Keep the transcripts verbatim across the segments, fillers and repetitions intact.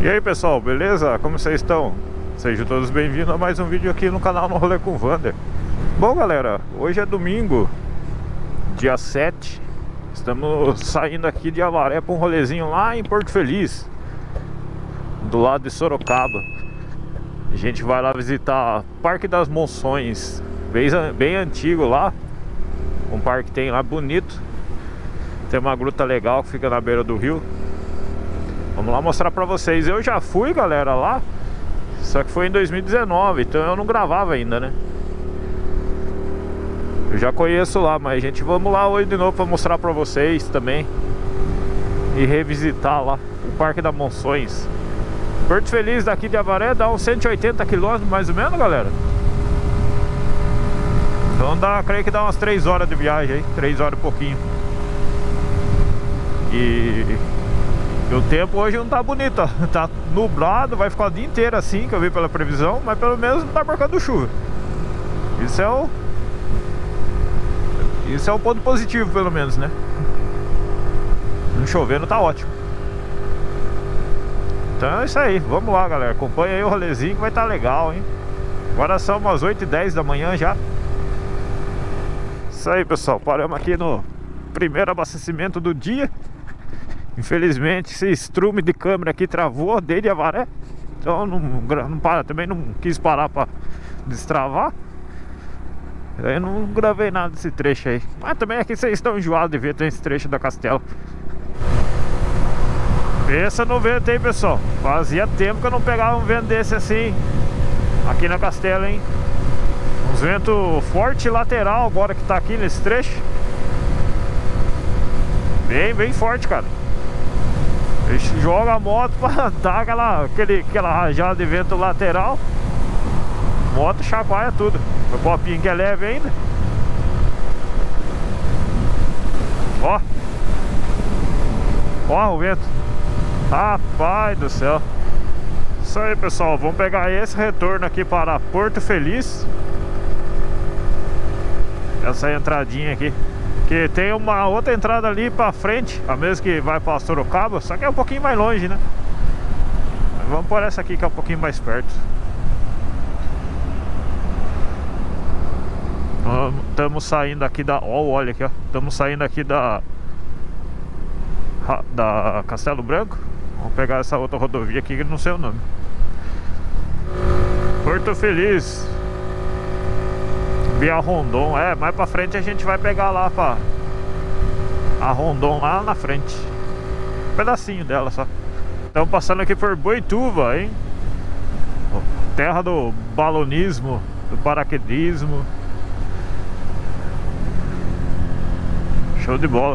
aí pessoal, beleza? Como vocês estão? Sejam todos bem-vindos a mais um vídeo aqui no canal No Rolê com Wander. Bom galera, hoje é domingo, dia sete. Estamos saindo aqui de Avaré para um rolezinho lá em Porto Feliz, do lado de Sorocaba. A gente vai lá visitar o Parque das Monções, bem, bem antigo lá. Um parque que tem lá bonito. Tem uma gruta legal que fica na beira do rio. Vamos lá mostrar pra vocês. Eu já fui, galera, lá, só que foi em dois mil e dezenove, então eu não gravava ainda, né? Eu já conheço lá, mas gente, vamos lá hoje de novo pra mostrar pra vocês também e revisitar lá o Parque das Monções. Porto Feliz daqui de Avaré dá uns cento e oitenta quilômetros mais ou menos, galera. Então dá, creio que dá umas três horas de viagem aí, três horas e pouquinho. E, e o tempo hoje não tá bonito, ó. Tá nublado, vai ficar o dia inteiro assim, que eu vi pela previsão, mas pelo menos não tá marcando chuva. Isso é o Isso é um ponto positivo, pelo menos, né? Não chovendo tá ótimo. Então é isso aí, vamos lá galera, acompanha aí o rolezinho que vai estar legal, hein? Agora são umas oito e dez da manhã já. Isso aí pessoal, paramos aqui no primeiro abastecimento do dia. Infelizmente esse estrume de câmera aqui travou desde Avaré. Então não, não para, também não quis parar para destravar. Eu não gravei nada desse trecho aí. Mas também aqui vocês estão enjoados de ver, tem esse trecho da Castela. Pensa no vento aí pessoal, fazia tempo que eu não pegava um vento desse assim aqui na Castela, hein? Uns vento forte lateral agora que tá aqui nesse trecho. Bem, bem forte, cara. Ele joga a moto pra dar aquela, aquele, aquela rajada de vento lateral. Moto chacoalha tudo. O copinho que é leve ainda. Ó. Ó o vento. Rapaz do céu. Isso aí pessoal, vamos pegar esse retorno aqui para Porto Feliz. Essa entradinha aqui, que tem uma outra entrada ali pra frente, a mesma que vai pra Sorocaba, só que é um pouquinho mais longe, né? Mas vamos por essa aqui que é um pouquinho mais perto. Estamos saindo aqui da... Ó, olha aqui, ó. Estamos saindo aqui da... Da Castelo Branco. Vamos pegar essa outra rodovia aqui que não sei o nome. Porto Feliz, via Rondon. É, mais pra frente a gente vai pegar lá pra... a Rondon lá na frente. Um pedacinho dela só. Estamos passando aqui por Boituva, hein? Terra do balonismo, do paraquedismo. Show de bola.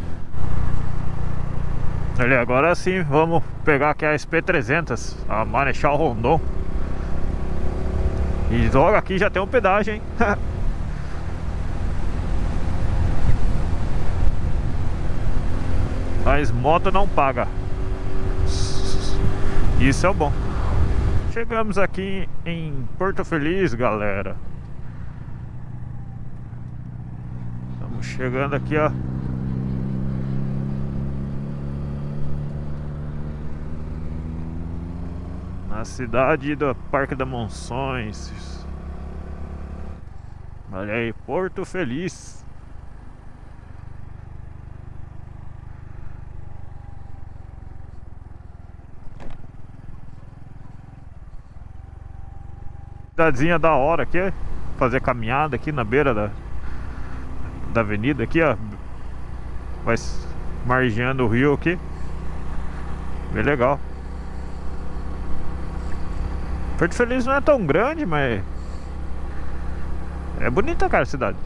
Ali, agora sim, vamos pegar aqui a S P trezentos, a Marechal Rondon. E logo aqui já tem um pedágio, hein? Mas moto não paga. Isso é o bom. Chegamos aqui em Porto Feliz, galera. Estamos chegando aqui, ó. Na cidade do Parque das Monções. Olha aí, Porto Feliz. Cidadezinha da hora aqui, fazer caminhada aqui na beira da, da avenida aqui, ó. Vai margeando o rio aqui. Bem legal. Porto Feliz não é tão grande, mas é bonita, cara, a cidade.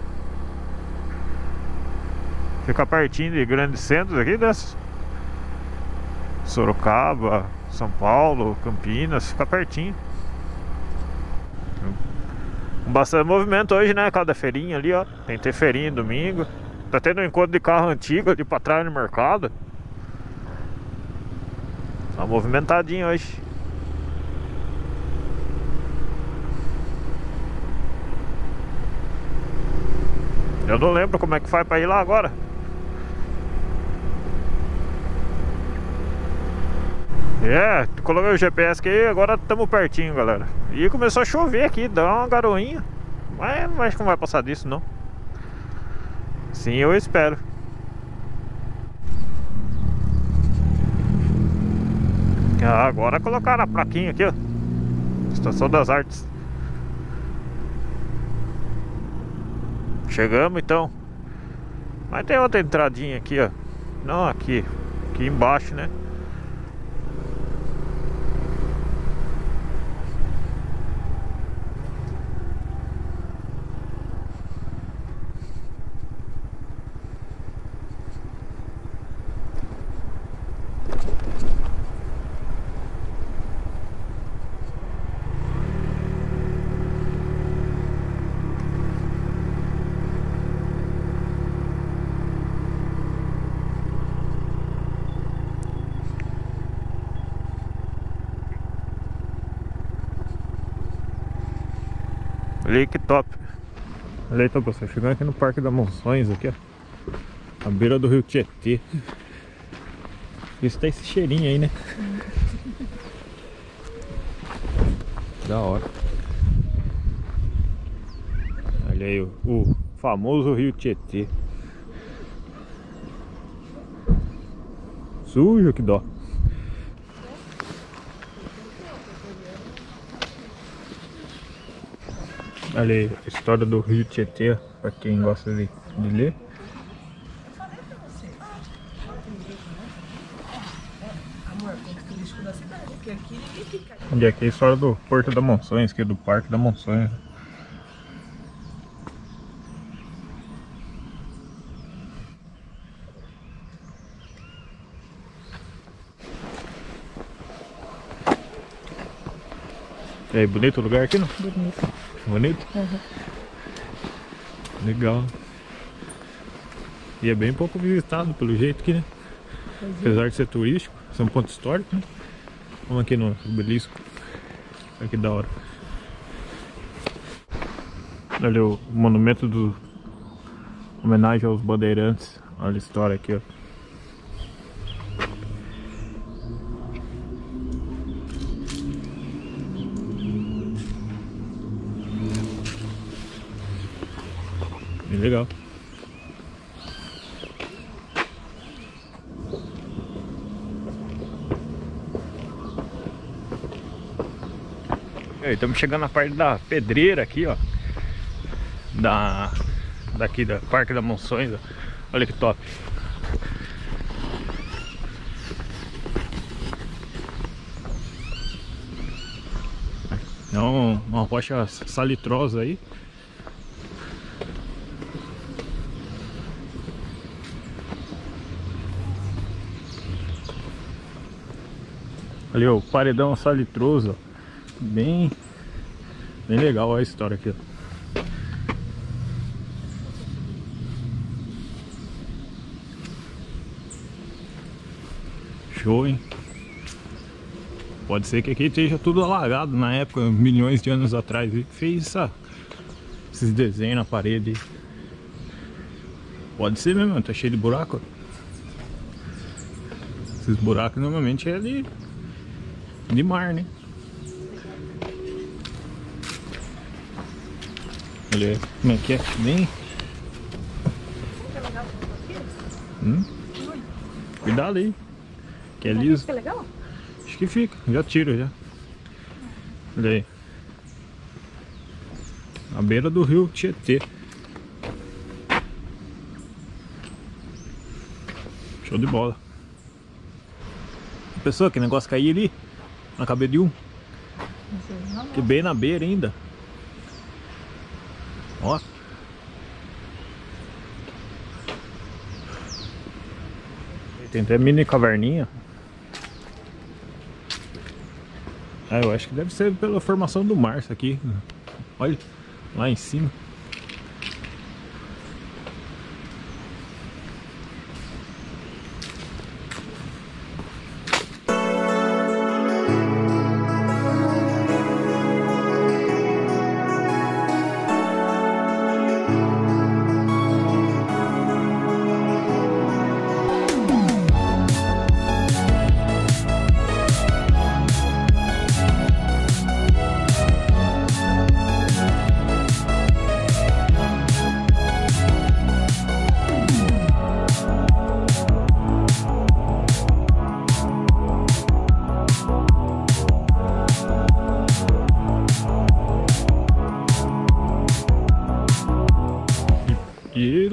Fica pertinho de grandes centros aqui, dessas Sorocaba, São Paulo, Campinas, fica pertinho. Com bastante movimento hoje, né? Cada feirinha ali, ó. Tem que ter feirinha domingo. Tá tendo um encontro de carro antigo ali pra trás no mercado. Tá movimentadinho hoje. Eu não lembro como é que faz pra ir lá agora. É, coloquei o G P S aqui, agora estamos pertinho, galera. E começou a chover aqui, dá uma garoinha. Mas acho que não vai passar disso, não. Sim, eu espero. Ah, agora colocaram a plaquinha aqui, ó. Estação das Artes. Chegamos então. Mas tem outra entradinha aqui, ó. Não, aqui. Aqui embaixo, né? Olha aí que top. Olha aí, então, pessoal, chegando aqui no Parque das Monções, aqui, ó, à beira do rio Tietê. Isso tá esse cheirinho aí, né? Da hora. Olha aí o, o famoso rio Tietê. Sujo, que dó. Olha aí a história do rio Tietê, para quem gosta de, de ler. E aqui é a história do Porto das Monções, que é do Parque das Monções. E aí, bonito o lugar aqui, não? Bonito. Bonito? Uhum. Legal. E é bem pouco visitado pelo jeito aqui, né? Pois é. Apesar de ser turístico, ser um ponto histórico, né? Vamos aqui no obelisco. Olha que da hora. Olha o monumento do homenagem aos bandeirantes. Olha a história aqui, ó. Bem legal. E aí, estamos chegando na parte da pedreira aqui, ó. Da daqui da Parque das Monções, ó. Olha que top. É um, uma rocha salitrosa aí. Ali, ó, o paredão salitroso, ó. Bem, bem legal a história aqui, ó. Show, hein? Pode ser que aqui esteja tudo alagado na época, milhões de anos atrás, e fez essa, esses desenhos na parede. Pode ser mesmo, tá cheio de buraco. Esses buracos normalmente é de, de mar, né? Olha aí, como é que é? Bem... Hum? Cuidado aí, que é liso. Fica legal? Acho que fica, já tiro já. Olha aí. À beira do rio Tietê. Show de bola. Pessoa, que negócio cair ali na cabeça de um. Que bem na beira ainda. Ó. Tem até mini caverninha. Ah, eu acho que deve ser pela formação do mar isso aqui. Olha, lá em cima.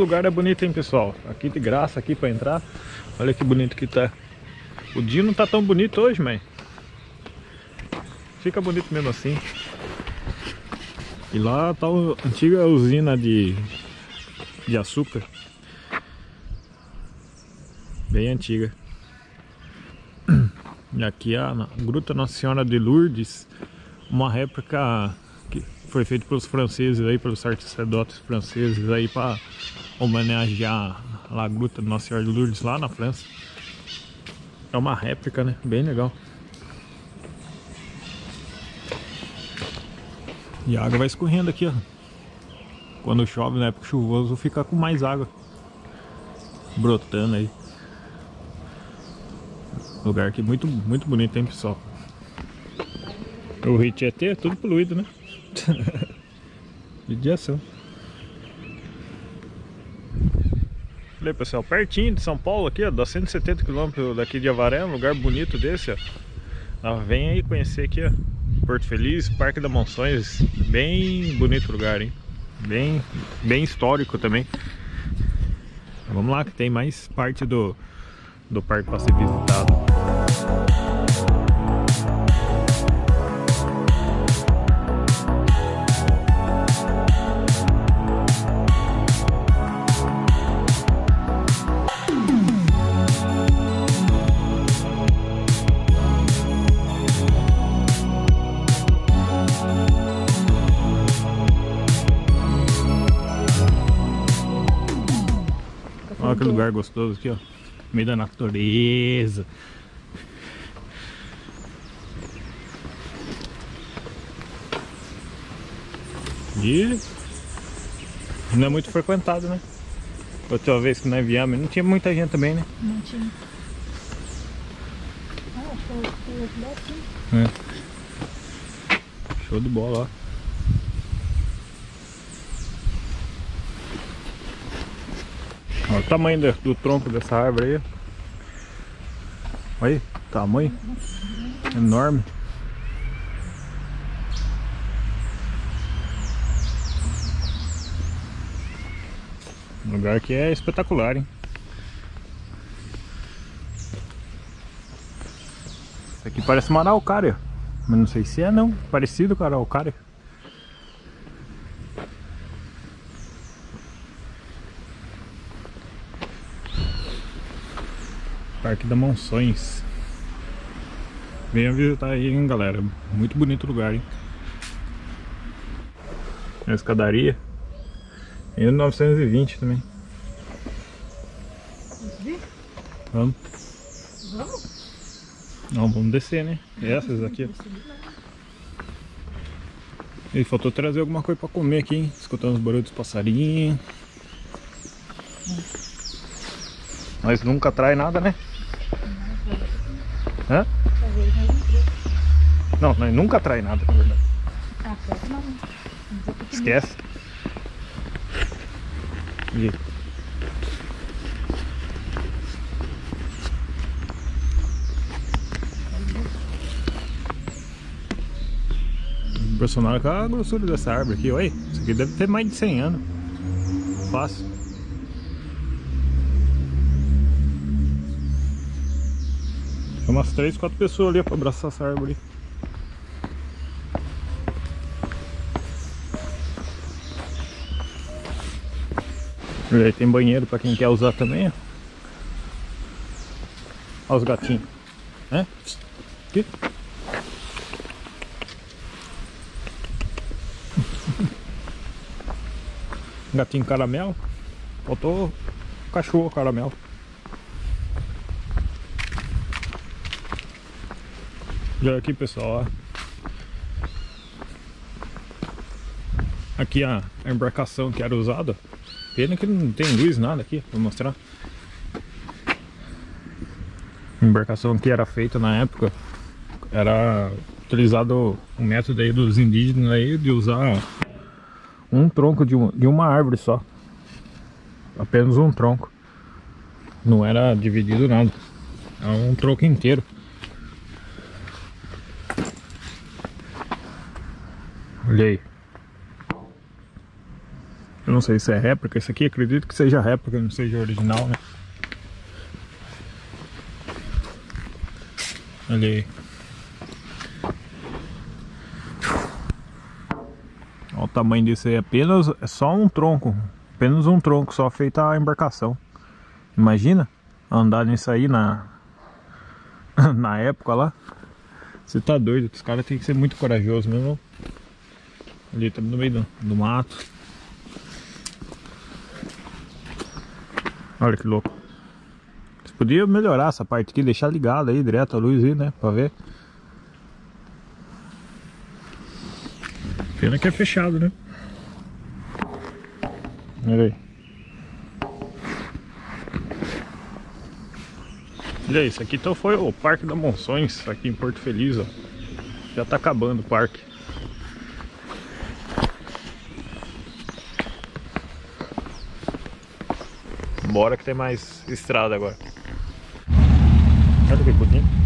lugar é bonito, hein, pessoal? Aqui de graça, aqui pra entrar. Olha que bonito que tá. O dia não tá tão bonito hoje, mas fica bonito mesmo assim. E lá tá a antiga usina de, de açúcar. Bem antiga. E aqui a Gruta Nossa Senhora de Lourdes, uma réplica que foi feita pelos franceses aí, pelos sacerdotes franceses aí, para homenagear a Gruta Nossa Senhora de Lourdes lá na França. É uma réplica, né? Bem legal. E a água vai escorrendo aqui, ó. Quando chove, na época chuvoso, fica com mais água brotando aí. Lugar aqui muito, muito bonito, hein, pessoal? O Rio Tietê é tudo poluído, né? Judiação. Olha, pessoal, pertinho de São Paulo aqui, ó, dá cento e setenta quilômetros daqui de Avaré, um lugar bonito desse, ó. Ah, vem aí conhecer aqui, ó, Porto Feliz, Parque das Monções, bem bonito lugar, hein? Bem, bem histórico também. Vamos lá que tem mais parte do, do parque para ser visitado. Olha que lugar gostoso aqui, ó. No meio da natureza. E não é muito frequentado, né? Outra vez que nós viemos, não tinha muita gente também, né? Não tinha. Ah, foi é. Show de bola, ó. Olha o tamanho do, do tronco dessa árvore aí. Olha aí, tamanho enorme. O lugar aqui é espetacular, hein? Isso aqui parece uma araucária, mas não sei se é não, parecido com a araucária. Parque das Monções. Venha visitar aí, hein, galera. Muito bonito lugar, hein? A escadaria. mil novecentos e vinte também. Vamos. Vamos? Não, vamos descer, né? Essas aqui. E faltou trazer alguma coisa pra comer aqui, hein? Escutando os barulhos dos passarinhos. Mas nunca traz nada, né? Hã? Não, nós nunca traz nada, na verdade. Ah, não. Esquece. E... impressionado com a grossura dessa árvore aqui, olha. Isso aqui deve ter mais de cem anos. Fácil. Tem umas três, quatro pessoas ali para abraçar essa árvore. E aí tem banheiro para quem quer usar também, ó. Olha os gatinhos. É? Aqui. Gatinho caramelo. Faltou cachorro caramelo. E olha aqui, pessoal, ó. Aqui a, a embarcação que era usada. Pena que não tem luz, nada aqui pra mostrar. A embarcação que era feita na época, era utilizado o método aí dos indígenas aí de usar um tronco de, um, de uma árvore só. Apenas um tronco. Não era dividido nada. É um tronco inteiro. Olha aí. Eu não sei se é réplica. Esse aqui acredito que seja réplica, não seja original, né? Olha aí. Olha o tamanho desse aí. Apenas, é só um tronco. Apenas um tronco, só feita a embarcação. Imagina andar nisso aí na, na época lá. Você tá doido, os caras tem que ser muito corajosos mesmo. Ali, estamos no meio do, do mato. Olha que louco. Você podia melhorar essa parte aqui, deixar ligada aí, direto a luz aí, né? Pra ver. Pena que é fechado, né? Olha aí. Olha aí, isso aqui então foi o Parque da Monções, aqui em Porto Feliz, ó. Já tá acabando o parque. Bora que tem mais estrada agora. Olha que bonito.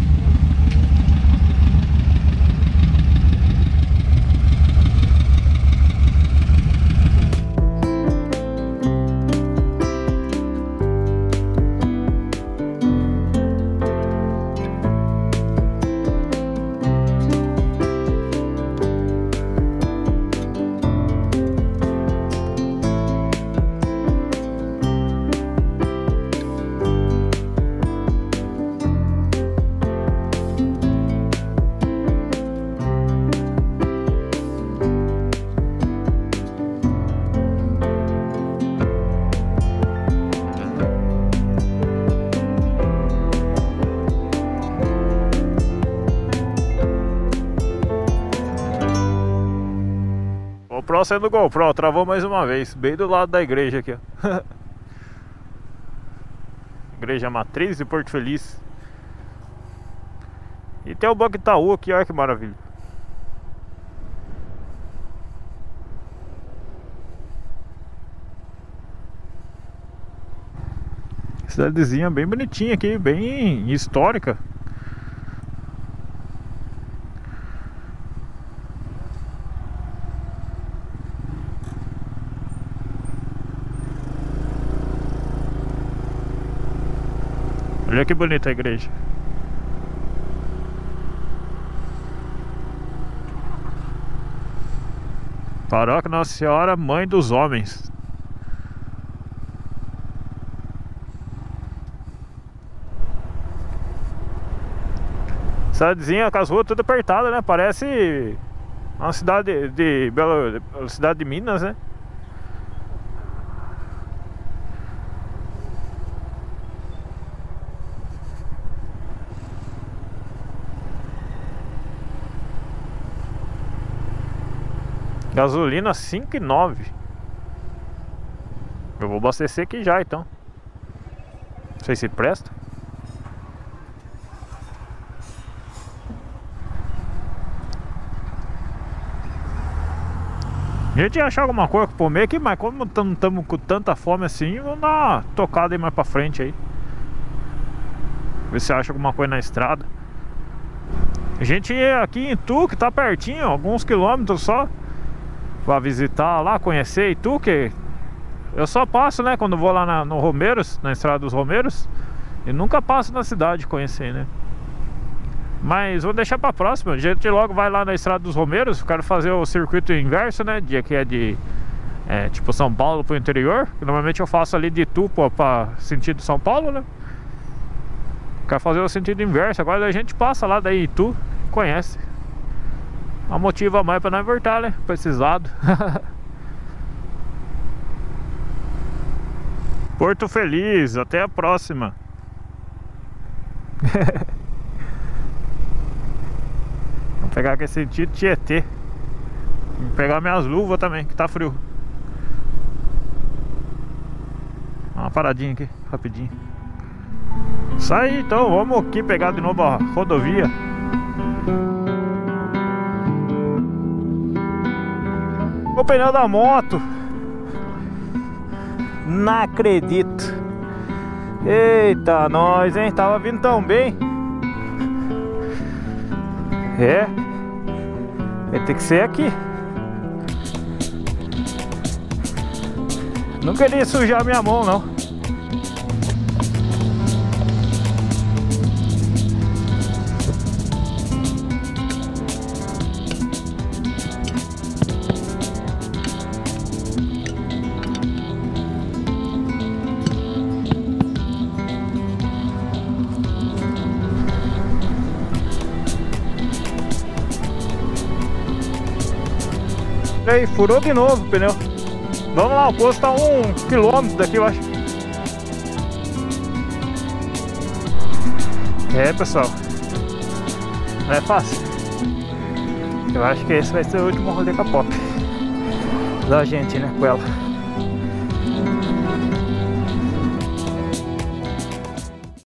GoPro sendo GoPro, travou mais uma vez, bem do lado da igreja aqui, ó. Igreja Matriz de Porto Feliz. E tem o Banco Itaú aqui, olha que maravilha. Cidadezinha bem bonitinha aqui, bem histórica. Olha que bonita a igreja. Paróquia Nossa Senhora, Mãe dos Homens. Cidadezinha com as ruas tudo apertadas, né? Parece uma cidade de Belo, cidade de Minas, né? Gasolina cinco e nove. Eu vou abastecer aqui já então. Não sei se presta. A gente ia achar alguma coisa pra comer aqui, mas como não estamos com tanta fome assim, vamos dar uma tocada aí mais pra frente aí. Ver se acha alguma coisa na estrada. A gente ia aqui em Itu, que tá pertinho, alguns quilômetros só, pra visitar lá, conhecer Itu, que eu só passo, né, quando vou lá na, no Romeiros, na estrada dos Romeiros, e nunca passo na cidade conhecer, né. Mas vou deixar pra próxima. A gente logo vai lá na estrada dos Romeiros. Quero fazer o circuito inverso, né, de, que é de é, tipo São Paulo pro interior, que normalmente eu faço ali de Itu pra, pra sentido São Paulo, né. Quero fazer o sentido inverso. Agora a gente passa lá daí Itu, conhece. Uma motiva a mais pra não voltar, né, pra esses lados. Porto Feliz, até a próxima. Vou pegar aqui sentido Tietê. Vou pegar minhas luvas também, que tá frio. Uma paradinha aqui, rapidinho. Isso aí, então, vamos aqui pegar de novo a rodovia. O pneu da moto. Não acredito. Eita, nós, hein? Tava vindo tão bem. É. Vai ter que ser aqui. Não queria sujar minha mão, não. E aí, furou de novo o pneu. Vamos lá, o posto tá um quilômetro daqui, eu acho. É, pessoal, não é fácil. Eu acho que esse vai ser o último rolê com a Pop da gente, né, com ela.